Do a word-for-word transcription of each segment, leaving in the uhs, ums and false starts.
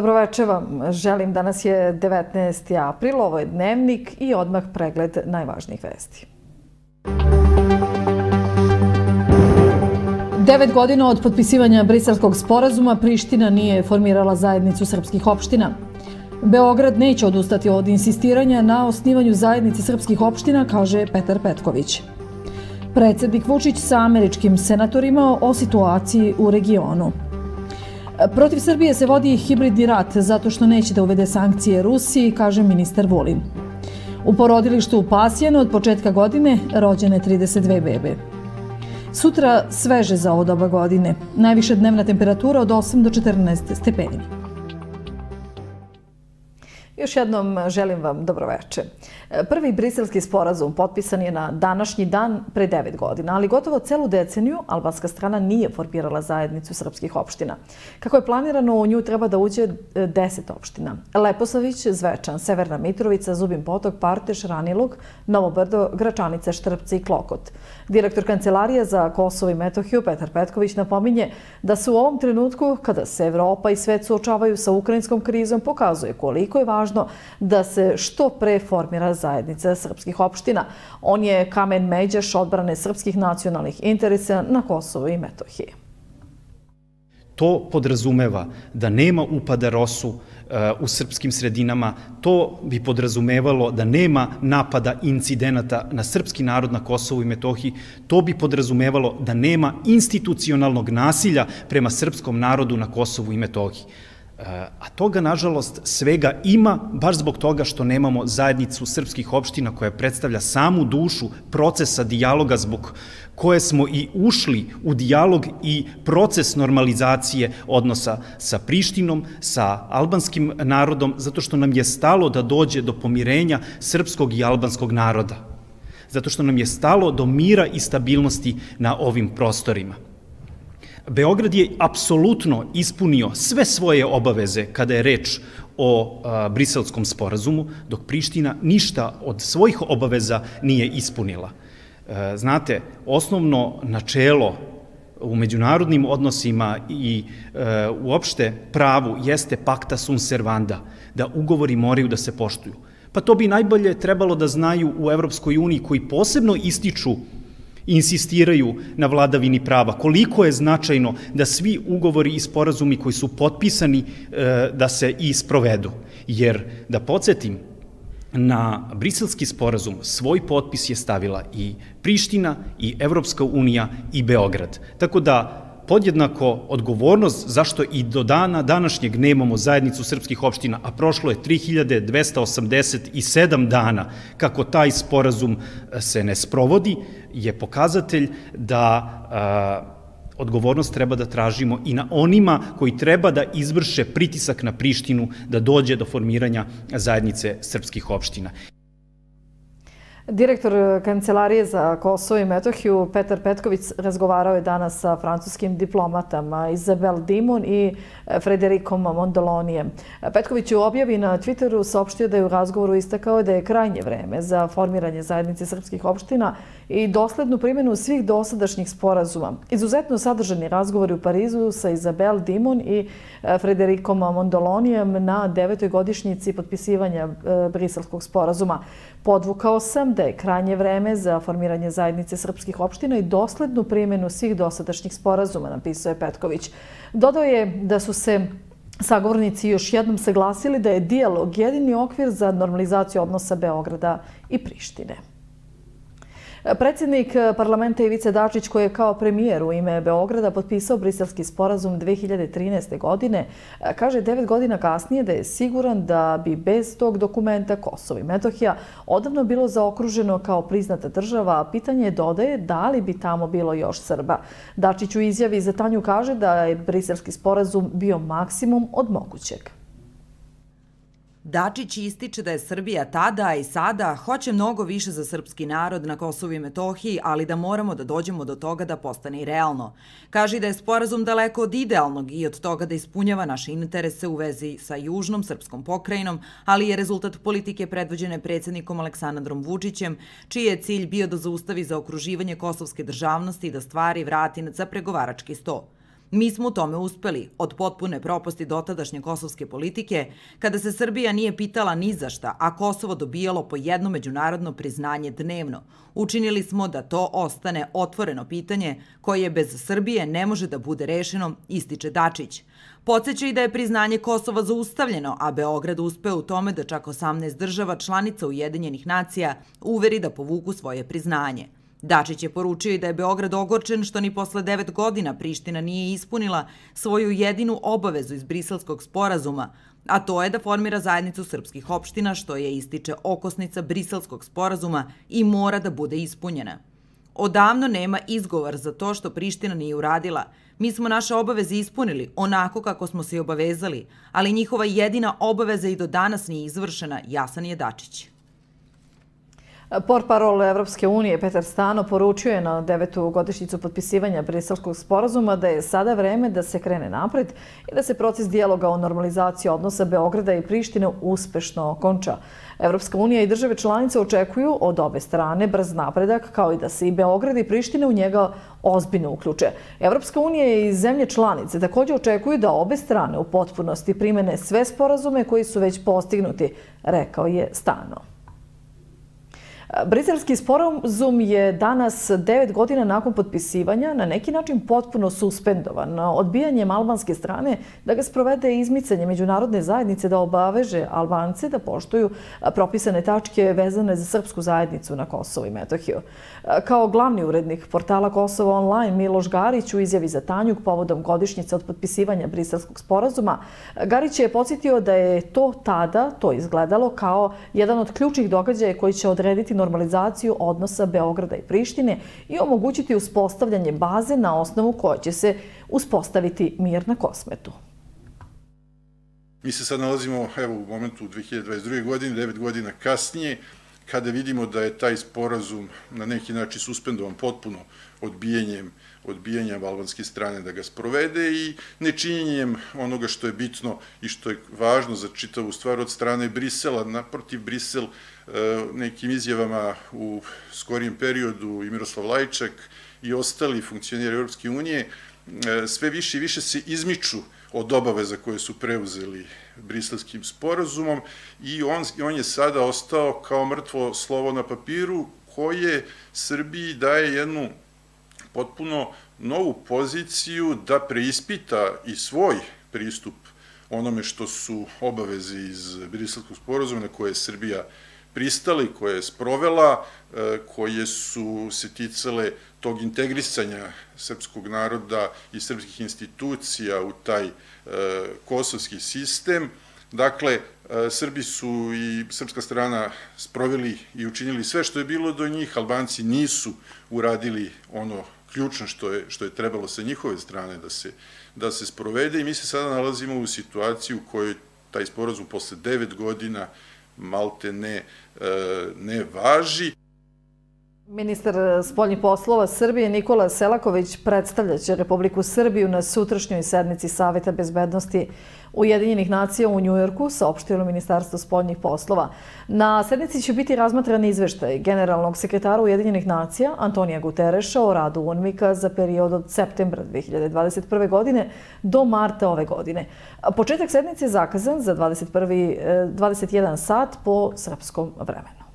Dobroveče vam. Želim, danas je devetnaesti april, ovo je Dnevnik i odmah pregled najvažnijih vesti. Devet godina od potpisivanja Briselskog sporazuma Priština nije formirala zajednicu srpskih opština. Beograd neće odustati od insistiranja na osnivanju zajednice srpskih opština, kaže Petar Petković. Predsjednik Vučić sa američkim senatorima o situaciji u regionu. Protiv Srbije se vodi hibridni rat zato što neće da uvede sankcije Rusiji, kaže ministar Vulin. U porodilištu u Pasjanu od početka godine rođene trideset dve bebe. Sutra sveže za ovo doba godine. Najviša dnevna temperatura od osam do četrnaest stepeni. Još jednom želim vam dobroveče. Prvi briselski sporazum potpisan je na današnji dan pre devet godina, ali gotovo celu deceniju albanska strana nije formirala zajednicu srpskih opština. Kako je planirano, u nju treba da uđe deset opština. Leposavić, Zvečan, Severna Mitrovica, Zubin Potok, Parteš, Ranilug, Novo Brdo, Gračanica, Štrpci i Klokot. Direktor Kancelarije za Kosovo i Metohiju Petar Petković napominje da se u ovom trenutku, kada se Evropa i svet suočavaju sa ukrajinskom krizom, pokazuje koliko je važno da se što pre formira zajednica srpskih opština. On je kamen međaš odbrane srpskih nacionalnih interesa na Kosovu i Metohiji. To podrazumeva da nema upada Rosu u srpskim sredinama, to bi podrazumevalo da nema napada incidenata na srpski narod na Kosovu i Metohiji, to bi podrazumevalo da nema institucionalnog nasilja prema srpskom narodu na Kosovu i Metohiji. A toga, nažalost, svega ima, baš zbog toga što nemamo zajednicu srpskih opština koja predstavlja samu dušu procesa dijaloga zbog koje smo i ušli u dijalog i proces normalizacije odnosa sa Prištinom, sa albanskim narodom, zato što nam je stalo da dođe do pomirenja srpskog i albanskog naroda. Zato što nam je stalo do mira i stabilnosti na ovim prostorima. Beograd je apsolutno ispunio sve svoje obaveze kada je reč o Briselskom sporazumu, dok Priština ništa od svojih obaveza nije ispunila. Znate, osnovno načelo u međunarodnim odnosima i uopšte pravu jeste pacta sunt servanda, da ugovori moraju da se poštuju. Pa to bi najbolje trebalo da znaju u Evropskoj uniji, koji posebno ističu i insistiraju na vladavini prava. Koliko je značajno da svi ugovori i sporazumi koji su potpisani da se i sprovedu. Jer, da podsjetim, na Briselski sporazum svoj potpis je stavila i Priština, i Evropska unija, i Beograd. Tako da, podjednako odgovornost zašto i do dana današnjeg nemamo zajednicu srpskih opština, a prošlo je tri hiljade dvesta osamdeset sedam dana kako taj sporazum se ne sprovodi, je pokazatelj da odgovornost treba da tražimo i na onima koji treba da izvrše pritisak na Prištinu da dođe do formiranja zajednice srpskih opština. Direktor Kancelarije za Kosovo i Metohiju Petar Petković razgovarao je danas sa francuskim diplomatama Isabel Dimon i Frederikom Mondolonijem. Petković u objavi na Twitteru saopštio da je u razgovoru istakao da je krajnje vreme za formiranje zajednice srpskih opština i doslednu primjenu svih dosadašnjih sporazuma. Izuzetno sadržani razgovori u Parizu sa Isabel Dimon i Frederikom Mondolonijem na devetoj godišnjici potpisivanja Briselskog sporazuma. Podvukao sam da je krajnje vreme za formiranje zajednice srpskih opština i doslednu primjenu svih dosadašnjih sporazuma, napisao je Petković. Dodao je da su se sagovornici još jednom saglasili da je dijalog jedini okvir za normalizaciju odnosa Beograda i Prištine. Predsjednik parlamenta Ivica Dačić, koji je kao premijer u ime Beograda potpisao Briselski sporazum dve hiljade trinaeste. godine, kaže devet godina kasnije da je siguran da bi bez tog dokumenta Kosovo i Metohija odavno bilo zaokruženo kao priznata država, a pitanje dodaje da li bi tamo bilo još Srba. Dačić u izjavi za Tanju kaže da je Briselski sporazum bio maksimum od mogućeg. Dačić ističe da je Srbija tada i sada hoće mnogo više za srpski narod na Kosovu i Metohiji, ali da moramo da dođemo do toga da postane i realno. Kaže da je sporazum daleko od idealnog i od toga da ispunjava naše interese u vezi sa južnom srpskom pokrajinom, ali je rezultat politike predvođene predsjednikom Aleksandrom Vučićem, čiji je cilj bio da zaustavi zaokruživanje kosovske državnosti i da stvari vrati za pregovarački sto. Mi smo u tome uspeli, od potpune propasti dotadašnje kosovske politike, kada se Srbija nije pitala ni za šta, a Kosovo dobijalo po jedno međunarodno priznanje dnevno. Učinili smo da to ostane otvoreno pitanje koje bez Srbije ne može da bude rešeno, ističe Dačić. Podseća i da je priznanje Kosova zaustavljeno, a Beograd uspeo u tome da čak osamnaest država članica Ujedinjenih nacija uveri da povuku svoje priznanje. Dačić je poručio i da je Beograd ogorčen što ni posle devet godina Priština nije ispunila svoju jedinu obavezu iz Briselskog sporazuma, a to je da formira zajednicu srpskih opština, što je, ističe, okosnica Briselskog sporazuma i mora da bude ispunjena. Odavno nema izgovor za to što Priština nije uradila. Mi smo naše obaveze ispunili onako kako smo se i obavezali, ali njihova jedina obaveza i do danas nije izvršena, jasan je Dačić. Portparol Evropske unije Petar Stano poručio je na devetu godišnjicu potpisivanja Briselskog sporazuma da je sada vreme da se krene napred i da se proces dijaloga o normalizaciji odnosa Beograda i Prištine uspešno okonča. Evropska unija i države članice očekuju od obe strane brz napredak, kao i da se i Beograd i Priština u njega ozbiljno uključe. Evropska unija i zemlje članice također očekuju da obe strane u potpunosti primene sve sporazume koji su već postignuti, rekao je Stano. Briselski sporazum je danas, devet godina nakon potpisivanja, na neki način potpuno suspendovan odbijanjem albanske strane da ga sprovede izmicanje međunarodne zajednice da obaveže Albance da poštuju propisane tačke vezane za srpsku zajednicu na Kosovo i Metohiju. Kao glavni urednik portala Kosovo online Miloš Garić u izjavi za Tanjug povodom godišnjice od potpisivanja Briselskog sporazuma, Garić je podsjetio da je to tada to izgledalo kao jedan od ključnih događaja koji će odrediti normalizaciju odnosa Beograda i Prištine i omogućiti uspostavljanje baze na osnovu koje će se uspostaviti mir na Kosmetu. Mi se sad nalazimo evo, u momentu dve hiljade dvadeset druge. godine, devet godina kasnije, kada vidimo da je taj sporazum na neki način suspendovan potpuno odbijanjem, odbijanjem albanske strane da ga sprovede i nečinjenjem onoga što je bitno i što je važno za čitavu stvar od strane Brisela. Naprotiv, Brisel nekim izjavama u skorijem periodu i Miroslav Lajčak i ostali funkcioneri Evropske unije sve više i više se izmiču od obaveza koje su preuzeli Briselskim sporazumom i on, on je sada ostao kao mrtvo slovo na papiru koje Srbiji daje jednu potpuno novu poziciju da preispita i svoj pristup onome što su obaveze iz Briselskog sporazuma na koje je Srbija pristali, koje je sprovela, koje su se ticale tog integrisanja srpskog naroda i srpskih institucija u taj kosovski sistem. Dakle, Srbi su i srpska strana sproveli i učinili sve što je bilo do njih, Albanci nisu uradili ono ključno što je, što je trebalo sa njihove strane da se, da se sprovede i mi se sada nalazimo u situaciji u kojoj taj sporazum posle devet godina malte ne, ne važi. Ministar spoljnih poslova Srbije Nikola Selaković predstavljaće Republiku Srbiju na sutrašnjoj sednici Saveta bezbednosti Ujedinjenih nacija u Njujorku, saopštilo Ministarstvo spoljnih poslova. Na sednici će biti razmatran izveštaj generalnog sekretara Ujedinjenih nacija Antonija Gutereša o radu UNMIK-a za period od septembra dve hiljade dvadeset prve. godine do marta ove godine. Početak sednice je zakazan za dvadeset jedan sat po srpskom vremenu.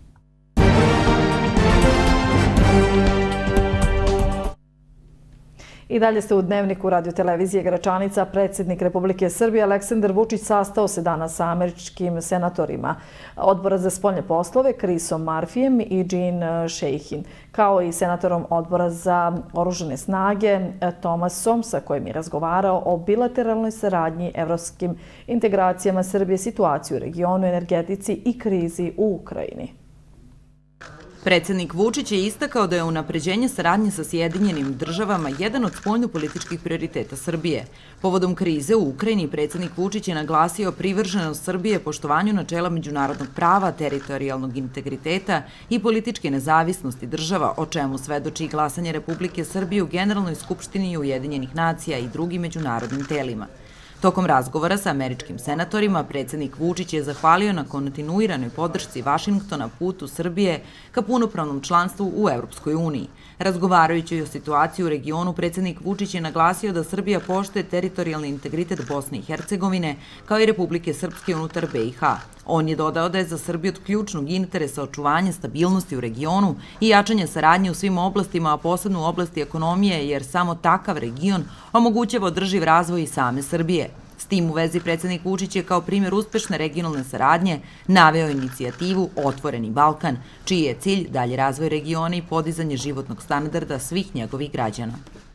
I dalje ste u Dnevniku radio-televizije Gračanica. Predsjednik Republike Srbije Aleksandar Vučić sastao se danas sa američkim senatorima Odbora za spoljne poslove Chrisom Murphyjem i Jean Shaheen, kao i senatorom Odbora za oružane snage Thomasom, sa kojim je razgovarao o bilateralnoj saradnji, evropskim integracijama Srbije, situaciju u regionu, energetici i krizi u Ukrajini. Predsjednik Vučić je istakao da je unapređenje saradnje sa Sjedinjenim državama jedan od spoljno-političkih prioriteta Srbije. Povodom krize u Ukrajini, predsjednik Vučić je naglasio privrženost Srbije poštovanju načela međunarodnog prava, teritorijalnog integriteta i političke nezavisnosti država, o čemu svedoči glasanje Republike Srbije u Generalnoj skupštini Ujedinjenih nacija i drugim međunarodnim telima. Tokom razgovora sa američkim senatorima, predsjednik Vučić je zahvalio na kontinuiranoj podršci Vašingtona putu Srbije ka punopravnom članstvu u Evropskoj uniji. Razgovarajući o situaciji u regionu, predsjednik Vučić je naglasio da Srbija poštuje teritorijalni integritet Bosne i Hercegovine, kao i Republike Srpske unutar B i H. On je dodao da je za Srbiju od ključnog interesa očuvanje stabilnosti u regionu i jačanje saradnje u svim oblastima, a posebno u oblasti ekonomije, jer samo takav region omogućava održiv razvoj i same Srbije. S tim u vezi predsjednik Vučić je kao primjer uspešne regionalne saradnje naveo inicijativu Otvoreni Balkan, čiji je cilj dalji razvoj regiona i podizanje životnog standarda svih njegovih građana.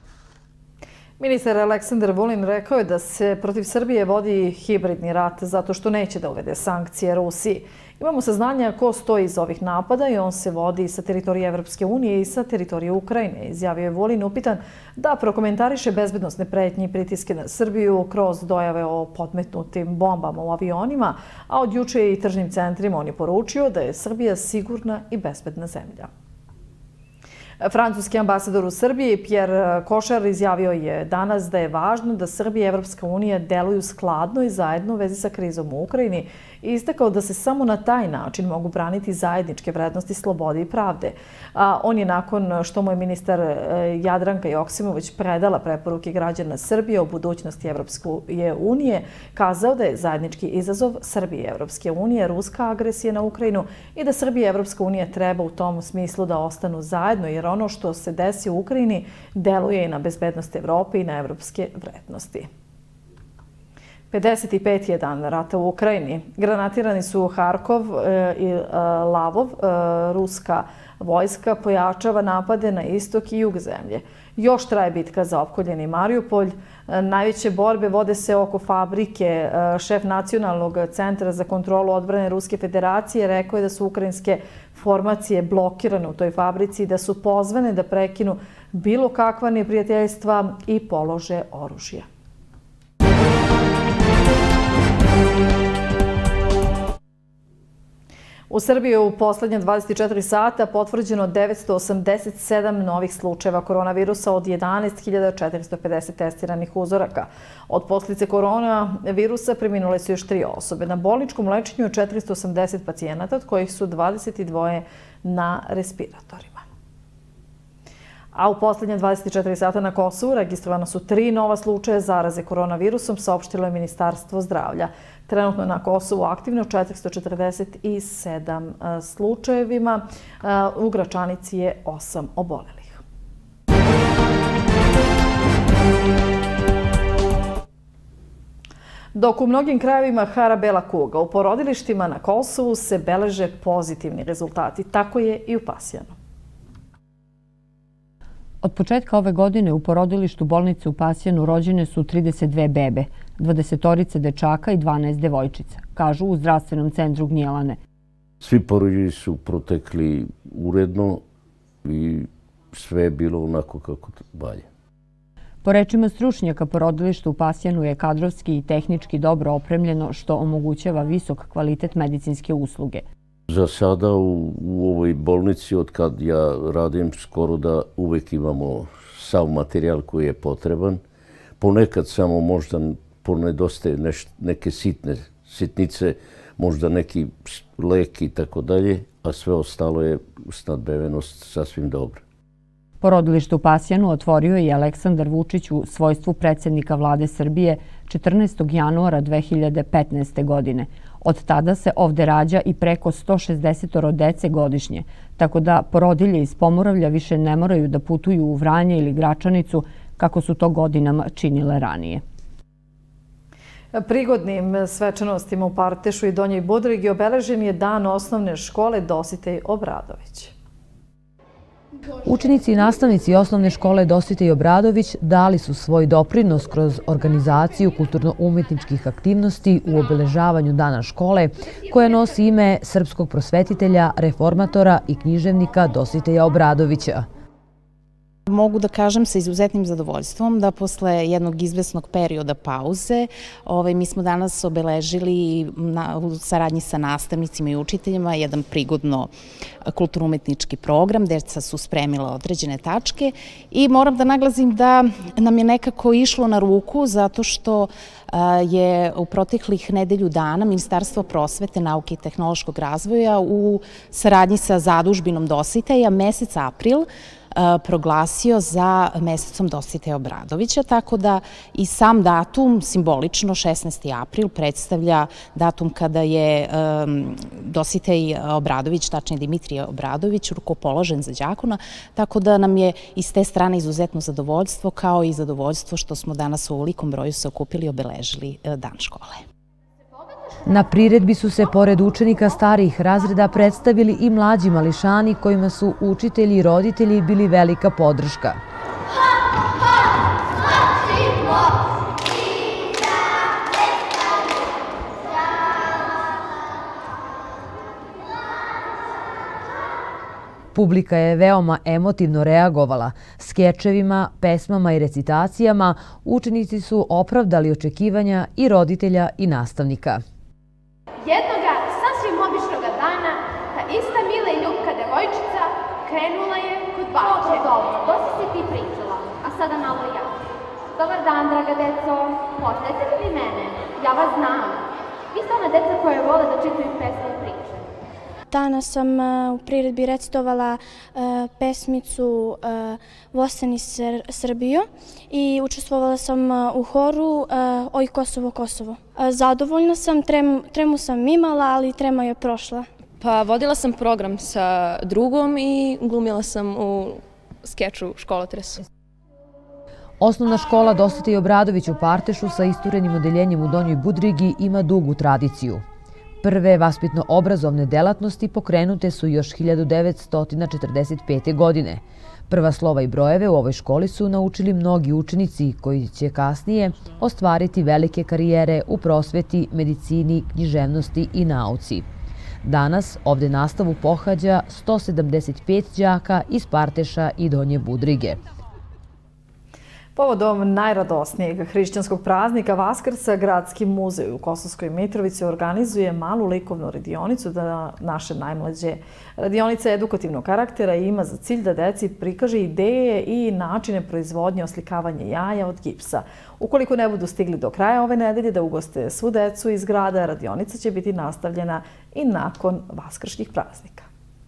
Ministar Aleksandar Vulin rekao je da se protiv Srbije vodi hibridni rat zato što neće da uvede sankcije Rusiji. Imamo saznanja ko stoji iz ovih napada i on se vodi sa teritorije Evropske unije i sa teritorije Ukrajine, izjavio je Vulin upitan da prokomentariše bezbednosne pretnje i pritiske na Srbiju kroz dojave o podmetnutim bombama u avionima, a od juče i tržnim centrima on je poručio da je Srbija sigurna i bezbedna zemlja. Francuski ambasador u Srbiji, Pierre Košar, izjavio je danas da je važno da Srbija i Evropska unija deluju skladno i zajedno u vezi sa krizom u Ukrajini i istakao da se samo na taj način mogu braniti zajedničke vrednosti slobode i pravde. A on je nakon što mu je ministar Jadranka Joksimović predala preporuke građana Srbije o budućnosti Evropske unije, kazao da je zajednički izazov Srbije i Evropske unije ruska agresija na Ukrajinu i da Srbija i Evropska unija treba u tom smislu da ostanu zajedno, jer ono što se desi u Ukrajini deluje i na bezbednost Evrope i na evropske vrednosti. pedeset pet je dan rata u Ukrajini. Granatirani su Harkov i Lavov. Ruska vojska pojačava napade na istok i jug zemlje. Još traje bitka za opkoljeni Mariupolj. Najveće borbe vode se oko fabrike. Šef Nacionalnog centra za kontrolu odbrane Ruske federacije rekao je da su ukrajinske formacije blokirane u toj fabrici i da su pozvane da prekinu bilo kakva neprijateljstva i polože oružje. U Srbiji u poslednje dvadeset četiri sata potvrđeno devetsto osamdeset sedam novih slučajeva koronavirusa od jedanaest hiljada četiristo pedeset testiranih uzoraka. Od posljedice koronavirusa preminule su još tri osobe. Na bolničkom lečenju je četiristo osamdeset pacijenata, od kojih su dvadeset dva na respiratorima. A u poslednje dvadeset četiri sata na Kosovu registrovano su tri nova slučaja zaraze koronavirusom, saopštilo je Ministarstvo zdravlja. Trenutno na Kosovu aktivno četiristo četrdeset sedam slučajevima. U Gračanici je osam obolelih. Dok u mnogim krajevima hara bela kuga, u porodilištima na Kosovu se beleže pozitivni rezultati. Tako je i u Pasjanu. Od početka ove godine u porodilištu bolnice u Pasjanu rođene su trideset dve bebe, dvadesetorica dečaka i dvanaest devojčica, kažu u zdravstvenom centru Gnjelane. Svi porođaji su protekli uredno i sve je bilo onako kako valja. Po rečima stručnjaka, porodilište u Pasjanu je kadrovski i tehnički dobro opremljeno, što omogućava visok kvalitet medicinske usluge. Za sada u, u ovoj bolnici, od kad ja radim, skoro da uvek imamo sav materijal koji je potreban. Ponekad samo možda ponedostaje neš, neke sitne sitnice, možda neki lek i tako dalje, a sve ostalo je snadbevenost sasvim dobro. Porodilište u Pasjanu otvorio je Aleksandar Vučić u svojstvu predsjednika vlade Srbije četrnaestog januara dve hiljade petnaeste. godine. Od tada se ovde rađa i preko sto šezdeset dece godišnje, tako da porodilje iz Pomoravlja više ne moraju da putuju u Vranje ili Gračanicu kako su to godinama činile ranije. Prigodnim svečanostima u Partešu i Donjoj Budrigi obeležen je dan osnovne škole Dositej Obradović. Učenici i nastavnici osnovne škole Dositej Obradović dali su svoj doprinos kroz organizaciju kulturno-umetničkih aktivnosti u obeležavanju Dana škole, koja nosi ime srpskog prosvetitelja, reformatora i književnika Dositeja Obradovića. Mogu da kažem sa izuzetnim zadovoljstvom da posle jednog izvesnog perioda pauze ovaj, mi smo danas obeležili na, u saradnji sa nastavnicima i učiteljima jedan prigodno kulturno-umetnički program. Deca su spremila određene tačke i moram da naglasim da nam je nekako išlo na ruku zato što je u proteklih nedelju dana Ministarstvo prosvete, nauke i tehnološkog razvoja u saradnji sa zadužbinom Dositeja mesec april proglasio za mesecom Dositeja Obradovića, tako da i sam datum, simbolično šesnaesti april, predstavlja datum kada je Dositej Obradović, tačnije Dimitrije Obradović, rukopoložen za đakona, tako da nam je iz te strane izuzetno zadovoljstvo, kao i zadovoljstvo što smo danas u ovolikom broju se okupili i obeležili dan škole. Na priredbi su se, pored učenika starijih razreda, predstavili i mlađi mališani kojima su učitelji i roditelji bili velika podrška. Publika je veoma emotivno reagovala. Skečevima, pesmama i recitacijama učenici su opravdali očekivanja i roditelja i nastavnika. Jednoga sasvim običnoga dana, ta ista mila i ljubka devojčica krenula je kod bače. Dobro, dosta si ti pričala, a sada malo ja. Dobar dan, draga deco, poznajete li vi mene? Ja vas znam. Vi ste ona deca koje vole da čitaju pesme i priče. Danas sam u priredbi recitovala pesmicu Vostani Srbijo i učestvovala sam u horu Oj Kosovo, Kosovo. Zadovoljna sam, tremu sam imala, ali trema je prošla. Pa vodila sam program sa drugom i glumila sam u skeču Školotres. Osnovna škola Dositej Obradović u Partešu sa isturenim odeljenjem u Donjoj Budrigi ima dugu tradiciju. Prve vaspitno-obrazovne delatnosti pokrenute su još hiljadu devetsto četrdeset pete. godine. Prva slova i brojeve u ovoj školi su naučili mnogi učenici koji će kasnije ostvariti velike karijere u prosveti, medicini, književnosti i nauci. Danas ovde nastavu pohađa sto sedamdeset pet đaka iz Parteša i Donje Budrige. Povodom najradosnijeg hrišćanskog praznika Vaskrsa, Gradski muzej u Kosovskoj Mitrovici organizuje malu likovnu radionicu za naše najmlađe. Radionica je edukativnog karaktera i ima za cilj da deci prikaže ideje i načine proizvodnje oslikavanja jaja od gipsa. Ukoliko ne budu stigli do kraja ove nedelje da ugoste svu decu iz grada, radionica će biti nastavljena i nakon vaskršnjih praznika.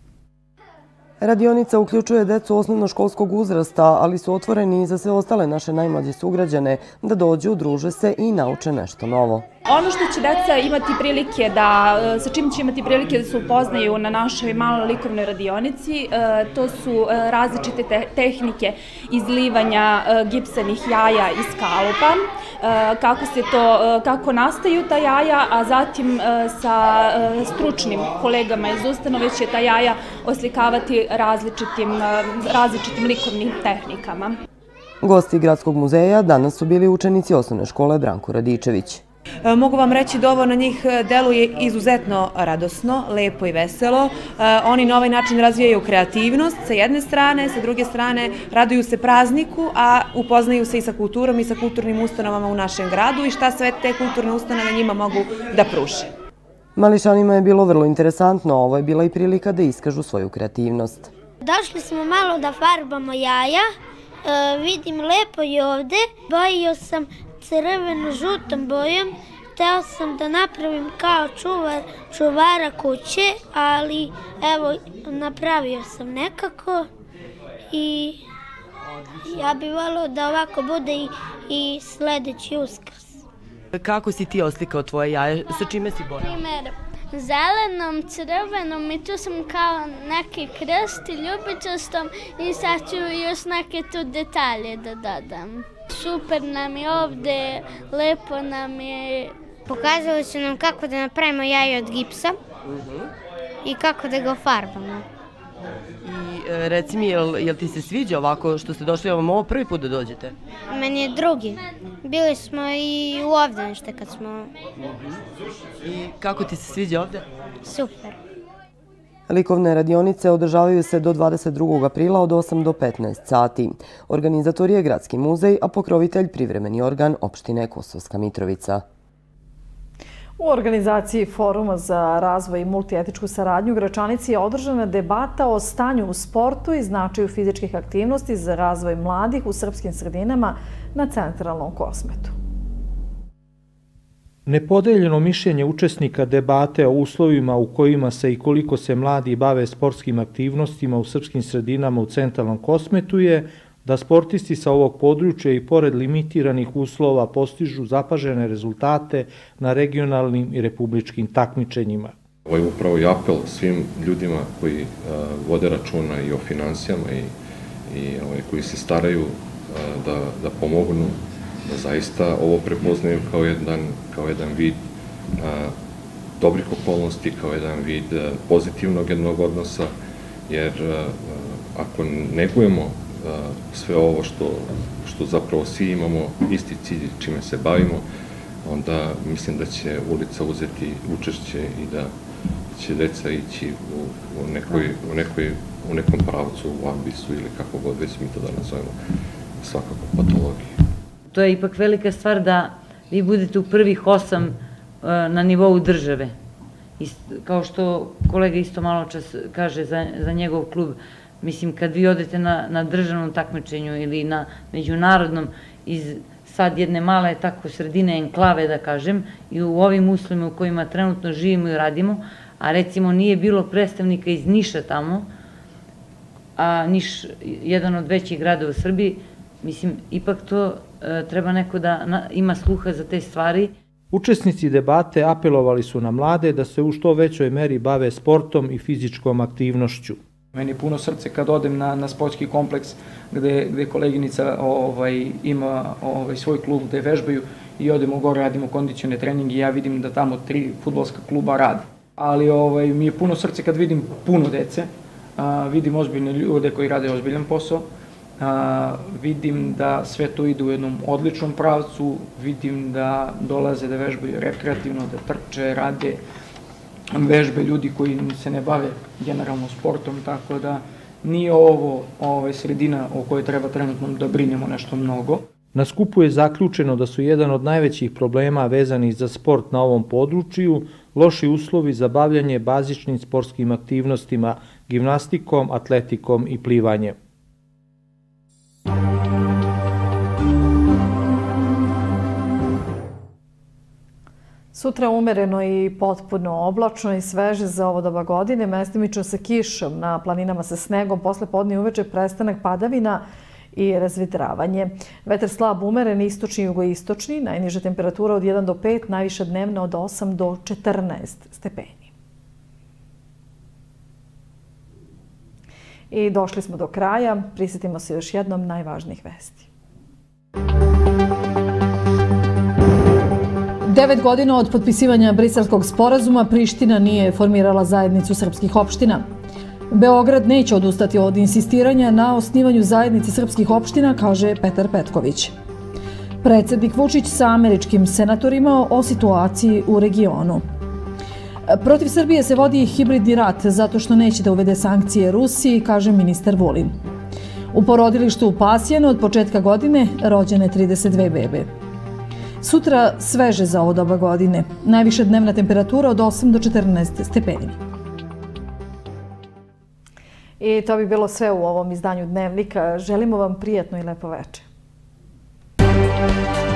Radionica uključuje decu osnovnoškolskog uzrasta, ali su otvoreni i za sve ostale naše najmlađe sugrađane da dođu, druže se i nauče nešto novo. Ono što će deca imati prilike da, sa čim će imati prilike da se upoznaju na našoj maloj likovnoj radionici, to su različite tehnike izlivanja gipsanih jaja iz kalupa, kako se to, kako nastaju ta jaja, a zatim sa stručnim kolegama iz ustanove će ta jaja oslikavati različitim, različitim likovnim tehnikama. Gosti Gradskog muzeja danas su bili učenici osnovne škole Branko Radičević. Mogu vam reći da ovo na njih deluje izuzetno radosno, lepo i veselo. Oni na ovaj način razvijaju kreativnost sa jedne strane, sa druge strane raduju se prazniku, a upoznaju se i sa kulturom i sa kulturnim ustanovama u našem gradu i šta sve te kulturne ustanove njima mogu da pruže. Mališanima je bilo vrlo interesantno, ovo je bila i prilika da iskažu svoju kreativnost. Došli smo malo da farbamo jaja, vidim lepo je ovde, bojio sam crveno-žutom bojom, hteo sam da napravim kao čuvar, čuvara kuće, ali evo, napravio sam nekako i ja bih volio da ovako bude i, i sledeći Uskrs. Kako si ti oslikao tvoje jaje? Sa čime si bojao? Primer, zelenom, crvenom i tu sam kao neki krst i ljubičastom i sad ću još neke tu detalje da dodam. Super nam je ovde, lepo nam je. Pokazali su nam kako da napravimo jaje od gipsa i kako da ga farbamo. I reci mi, jel, jel ti se sviđa ovako što ste došli, vam ovo prvi put da dođete? Meni je drugi. Bili smo i u Ovdanište kad smo... I kako ti se sviđa ovde? Super. Likovne radionice održavaju se do dvadeset drugog aprila od osam do petnaest sati. Organizator je Gradski muzej, a pokrovitelj privremeni organ opštine Kosovska Mitrovica. U organizaciji Foruma za razvoj i multietičku saradnju u Gračanici je održana debata o stanju u sportu i značaju fizičkih aktivnosti za razvoj mladih u srpskim sredinama na centralnom Kosmetu. Nepodeljeno mišljenje učesnika debate o uslovima u kojima se i koliko se mladi bave sportskim aktivnostima u srpskim sredinama u centralnom Kosmetu je da sportisti sa ovog područja i pored limitiranih uslova postižu zapažene rezultate na regionalnim i republičkim takmičenjima. Ovo je upravo i apel svim ljudima koji vode računa i o financijama i koji se staraju da pomognu, da zaista ovo prepoznaju kao jedan vid dobrih okolnosti, kao jedan vid pozitivnog jednog odnosa, jer ako negujemo sve ovo što zapravo svi imamo isti cilj čime se bavimo, onda mislim da će ulica uzeti učešće i da će deca ići u nekom pravcu, u ambisu ili kako god već mi to da nazovemo, svakako patologiji. To je ipak velika stvar da vi budete u prvih osam na nivou države. Kao što kolega isto malo čas kaže za njegov klub, mislim, kad vi odete na državnom takmičenju ili na međunarodnom iz sad jedne male tako sredine enklave, da kažem, i u ovim uslovima u kojima trenutno živimo i radimo, a recimo nije bilo predstavnika iz Niša tamo, a Niš jedan od većih gradova u Srbiji, mislim, ipak to treba neko da ima sluha za te stvari. Učesnici debate apelovali su na mlade da se u što većoj meri bave sportom i fizičkom aktivnošću. Meni je puno srce kad odem na sportski kompleks gde koleginica ima svoj klub gde vežbaju i odemo gore, radimo kondicione treninge i ja vidim da tamo tri fudbalska kluba rade. Ali mi je puno srce kad vidim puno dece, vidim ozbiljne ljude koji rade ozbiljan posao, vidim da sve to ide u jednom odličnom pravcu, vidim da dolaze da vežbaju rekreativno, da trče, rade vežbe ljudi koji se ne bave generalno sportom, tako da nije ovo sredina o kojoj treba trenutno da brinemo nešto mnogo. Na skupu je zaključeno da su jedan od najvećih problema vezanih za sport na ovom području loši uslovi za bavljanje bazičnim sportskim aktivnostima, gimnastikom, atletikom i plivanjem. Sutra umereno i potpuno oblačno i sveže za ovo doba godine, mestimično sa kišom, na planinama sa snegom, posle podne i uveče prestanak padavina i razvedravanje. Vetar slab umeren, istočni i jugoistočni, najniža temperatura od jedan do pet, najviša dnevna od osam do četrnaest stepeni. I došli smo do kraja, prisjetimo se još jednom najvažnijih vesti. Devet godina od potpisivanja Briselskog sporazuma Priština nije formirala zajednicu srpskih opština. Beograd neće odustati od insistiranja na osnivanju zajednice srpskih opština, kaže Petar Petković. Predsjednik Vučić sa američkim senatorima o situaciji u regionu. Protiv Srbije se vodi hibridni rat zato što neće da uvede sankcije Rusiji, kaže ministar Vulin. U porodilištu u Pasjanu od početka godine rođene trideset dve bebe. Sutra sveže za ovo doba godine. Najviša dnevna temperatura od osam do četrnaest stepeni. I to bi bilo sve u ovom izdanju Dnevnika. Želimo vam prijatno i lepo večer.